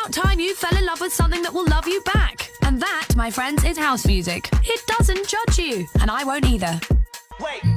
about time you fell in love with something that will love you back. And that, my friends, is house music. It doesn't judge you, and I won't either. Wait.